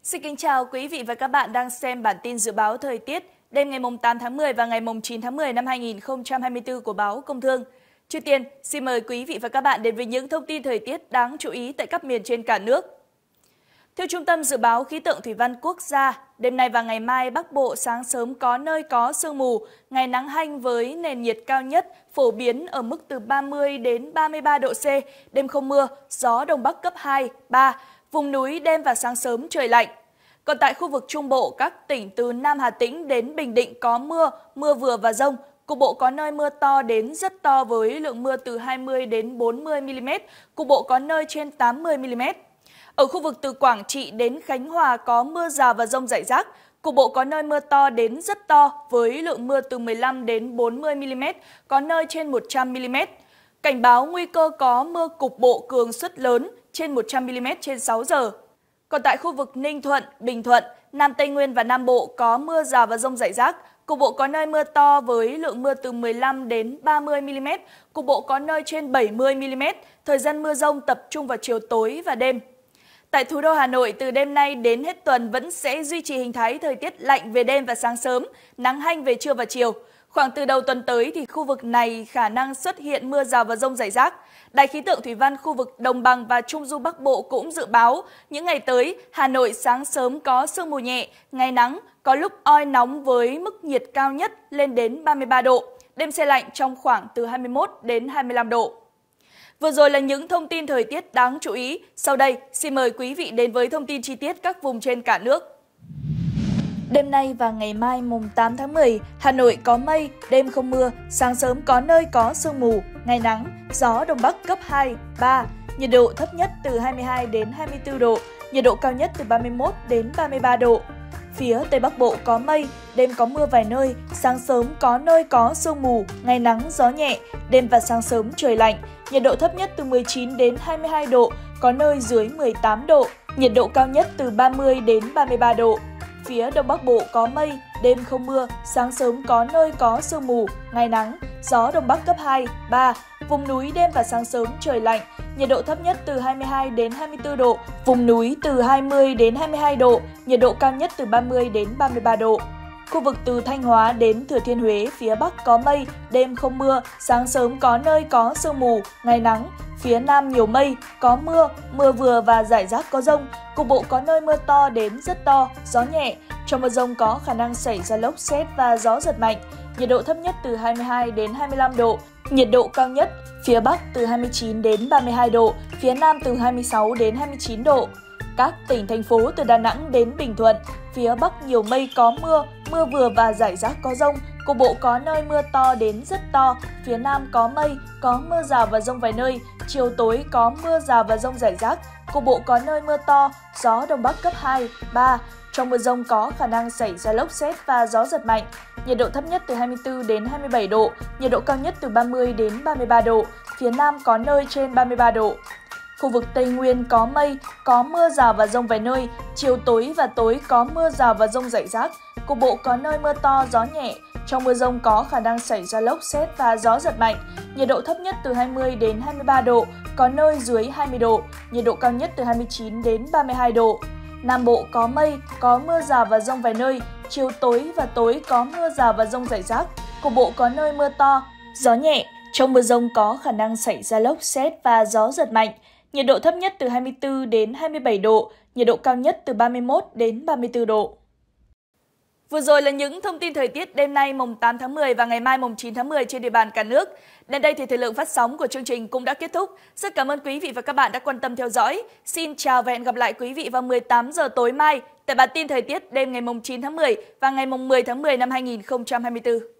Xin kính chào quý vị và các bạn đang xem bản tin dự báo thời tiết đêm ngày 8 tháng 10 và ngày 9 tháng 10 năm 2024 của báo Công Thương. Trước tiên, xin mời quý vị và các bạn đến với những thông tin thời tiết đáng chú ý tại các miền trên cả nước. Theo Trung tâm Dự báo Khí tượng Thủy văn Quốc gia, đêm nay và ngày mai Bắc Bộ sáng sớm có nơi có sương mù, ngày nắng hanh với nền nhiệt cao nhất phổ biến ở mức từ 30 đến 33 độ C, đêm không mưa, gió Đông Bắc cấp 2, 3, vùng núi đêm và sáng sớm trời lạnh. Còn tại khu vực Trung Bộ, các tỉnh từ Nam Hà Tĩnh đến Bình Định có mưa, mưa vừa và dông. Cục bộ có nơi mưa to đến rất to với lượng mưa từ 20 đến 40 mm, cục bộ có nơi trên 80 mm. Ở khu vực từ Quảng Trị đến Khánh Hòa có mưa rào và dông rải rác, cục bộ có nơi mưa to đến rất to với lượng mưa từ 15 đến 40 mm, có nơi trên 100 mm. Cảnh báo nguy cơ có mưa cục bộ cường suất lớn trên 100 mm trên 6 giờ. Còn tại khu vực Ninh Thuận, Bình Thuận, Nam Tây Nguyên và Nam Bộ có mưa rào và dông rải rác, cục bộ có nơi mưa to với lượng mưa từ 15 đến 30 mm, cục bộ có nơi trên 70 mm. Thời gian mưa dông tập trung vào chiều tối và đêm. Tại thủ đô Hà Nội, từ đêm nay đến hết tuần vẫn sẽ duy trì hình thái thời tiết lạnh về đêm và sáng sớm, nắng hanh về trưa và chiều. Khoảng từ đầu tuần tới thì khu vực này khả năng xuất hiện mưa rào và dông rải rác. Đài khí tượng thủy văn khu vực Đồng bằng và Trung du Bắc Bộ cũng dự báo những ngày tới Hà Nội sáng sớm có sương mù nhẹ, ngày nắng, có lúc oi nóng với mức nhiệt cao nhất lên đến 33 độ, đêm se lạnh trong khoảng từ 21 đến 25 độ. Vừa rồi là những thông tin thời tiết đáng chú ý. Sau đây, xin mời quý vị đến với thông tin chi tiết các vùng trên cả nước. Đêm nay và ngày mai mùng 8 tháng 10, Hà Nội có mây, đêm không mưa, sáng sớm có nơi có sương mù, ngày nắng, gió Đông Bắc cấp 2, 3, nhiệt độ thấp nhất từ 22 đến 24 độ, nhiệt độ cao nhất từ 31 đến 33 độ. Phía Tây Bắc Bộ có mây, đêm có mưa vài nơi, sáng sớm có nơi có sương mù, ngày nắng, gió nhẹ, đêm và sáng sớm trời lạnh, nhiệt độ thấp nhất từ 19 đến 22 độ, có nơi dưới 18 độ, nhiệt độ cao nhất từ 30 đến 33 độ. Phía Đông Bắc Bộ có mây, đêm không mưa, sáng sớm có nơi có sương mù, ngày nắng, gió Đông Bắc cấp 2, 3, vùng núi đêm và sáng sớm trời lạnh, nhiệt độ thấp nhất từ 22 đến 24 độ, vùng núi từ 20 đến 22 độ, nhiệt độ cao nhất từ 30 đến 33 độ. Khu vực từ Thanh Hóa đến Thừa Thiên Huế, phía Bắc có mây, đêm không mưa, sáng sớm có nơi có sương mù, ngày nắng. Phía Nam nhiều mây, có mưa, mưa vừa và rải rác có dông, cục bộ có nơi mưa to đến rất to, gió nhẹ. Trong mưa dông có khả năng xảy ra lốc sét và gió giật mạnh, nhiệt độ thấp nhất từ 22 đến 25 độ, nhiệt độ cao nhất phía Bắc từ 29 đến 32 độ, phía Nam từ 26 đến 29 độ. Các tỉnh, thành phố từ Đà Nẵng đến Bình Thuận, phía Bắc nhiều mây có mưa, mưa vừa và rải rác có dông, cục bộ có nơi mưa to đến rất to, phía Nam có mây, có mưa rào và dông vài nơi, chiều tối có mưa rào và dông rải rác, cục bộ có nơi mưa to, gió Đông Bắc cấp 2, 3. Trong mưa dông có khả năng xảy ra lốc sét và gió giật mạnh, nhiệt độ thấp nhất từ 24 đến 27 độ, nhiệt độ cao nhất từ 30 đến 33 độ, phía Nam có nơi trên 33 độ. Khu vực Tây Nguyên có mây, có mưa rào và dông vài nơi, chiều tối và tối có mưa rào và dông rải rác, cục bộ có nơi mưa to, gió nhẹ. Trong mưa dông có khả năng xảy ra lốc sét và gió giật mạnh, nhiệt độ thấp nhất từ 20 đến 23 độ, có nơi dưới 20 độ, nhiệt độ cao nhất từ 29 đến 32 độ. Nam Bộ có mây, có mưa rào và dông vài nơi, chiều tối và tối có mưa rào và dông rải rác, cục bộ có nơi mưa to, gió nhẹ. Trong mưa dông có khả năng xảy ra lốc sét và gió giật mạnh, nhiệt độ thấp nhất từ 24 đến 27 độ, nhiệt độ cao nhất từ 31 đến 34 độ. Vừa rồi là những thông tin thời tiết đêm nay mùng 8 tháng 10 và ngày mai mùng 9 tháng 10 trên địa bàn cả nước. Đến đây thì thời lượng phát sóng của chương trình cũng đã kết thúc. Rất cảm ơn quý vị và các bạn đã quan tâm theo dõi. Xin chào và hẹn gặp lại quý vị vào 18 giờ tối mai tại bản tin thời tiết đêm ngày mùng 9 tháng 10 và ngày mùng 10 tháng 10 năm 2024.